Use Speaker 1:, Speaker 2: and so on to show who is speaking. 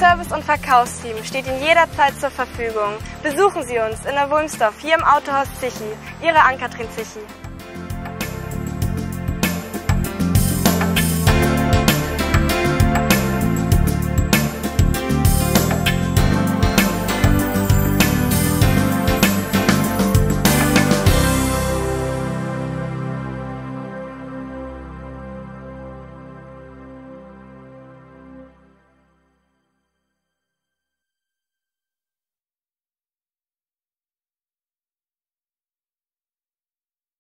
Speaker 1: Service- und Verkaufsteam steht Ihnen jederzeit zur Verfügung. Besuchen Sie uns in der Wulmsdorf hier im Autohaus Zichy. Ihre Ann-Kathrin Zichy.